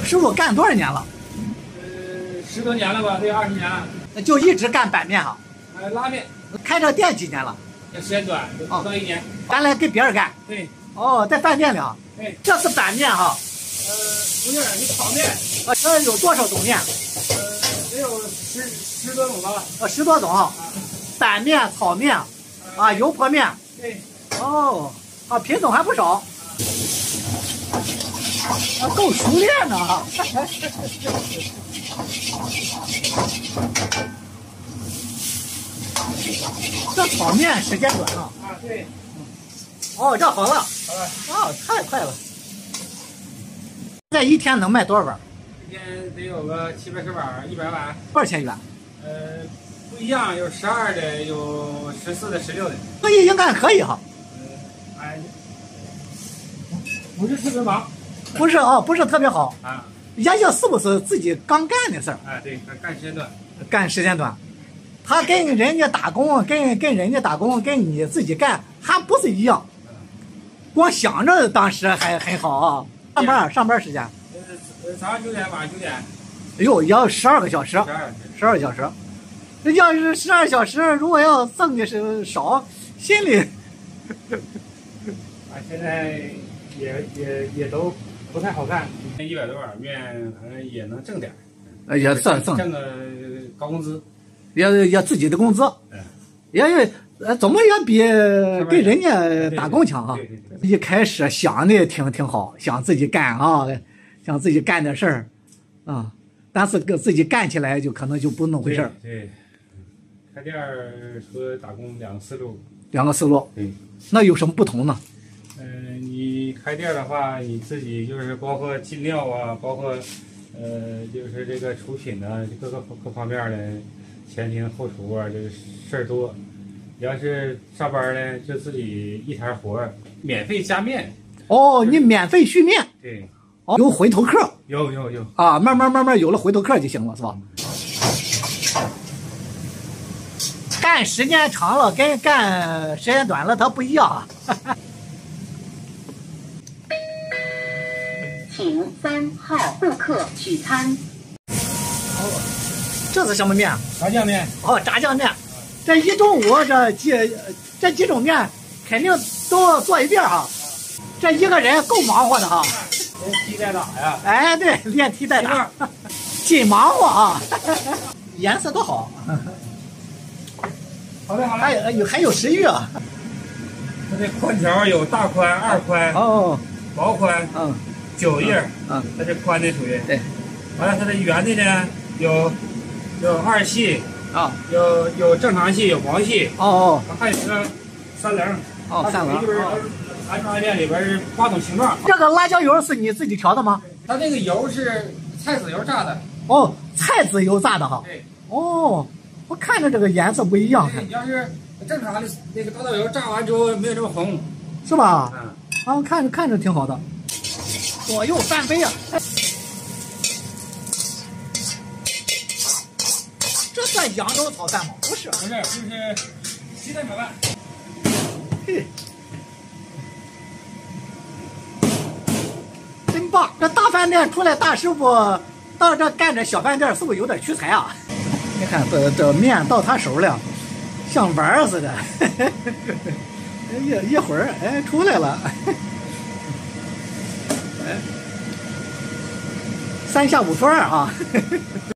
师傅干多少年了 ？10多年了吧，得20年了。 就一直干板面哈。 拉面。 开这店几年了？ 时间短，不到1年。 原来给别人干。 对。 哦，在饭店里啊。 对。 这是板面哈。 不是，你炒面。 这有多少种面？ 得有10多种吧。 10多种啊。板面、炒面，油泼面。 对。 哦，品种还不少。够熟练的啊。这炒面时间短啊。 对。 哦，这好了。 好了。 哦，太快了。这一天能卖多少碗？ 一天得有个70-80碗，100碗。 多少钱一碗？ 不一样，有12的，有14的、16的。 生意应该可以哈。 不是特别忙。 不是啊，不是特别好啊。 人家是不是自己刚干的事儿？ 对，干时间短。 干时间短，他跟人家打工，跟人家打工，跟你自己干还不是一样。光想着当时还很好啊。上班时间。 早上9点，晚上9点。 哎呦，要12个小时。12个小时。要是12小时，如果要挣的是少，心里。 现在也都不太好干。100多碗面，好像也能挣点。 也挣个高工资。 也自己的工资。也怎么也比跟人家打工强啊。一开始想的挺好，想自己干啊，想自己干点事儿啊，但是自己干起来就可能就不那么回事儿。 对，开店和打工两个思路。 对，那有什么不同呢？ 你开店的话，你自己就是包括进料啊，包括就是这个出品呢，各方面的前厅后厨啊，这个事儿多。你要是上班呢，就自己一摊活，免费加面。 哦，你免费续面。 对。 哦，有回头客。 有。 啊，慢慢有了回头客就行了，是吧？干时间长了跟干时间短了它不一样啊。 请3号顾客取餐。 哦，这是什么面？ 炸酱面。 哦，炸酱面。这一中午这几种面肯定都做一遍哈。这一个人够忙活的哈。 连踢带打呀。 哎，对，连踢带打，真忙活啊。颜色多好。 好嘞。 还有食欲啊。 它这宽条有大宽、2宽。 哦。 薄宽。9叶。它这宽的属于。 对。 完了，它这圆的呢有2细。有正常细，有薄细。还有个3棱。3棱。就是安装店里边是8种形状。 这个辣椒油是你自己调的吗？ 它这个油是菜籽油炸的。 哦，菜籽油炸的哈。 对。 哦，我看着这个颜色不一样。 你要是正常的那个大豆油炸完之后没有这么红， 是吧？看着挺好的。左右翻飞啊！这算扬州炒饭吗？不是， 就是鸡蛋炒饭。 嘿，真棒！这大饭店出来大师傅到这干这小饭店，是不是有点屈才啊？你看这面到他手了，像玩儿似的。一会儿出来了。3下5除2啊。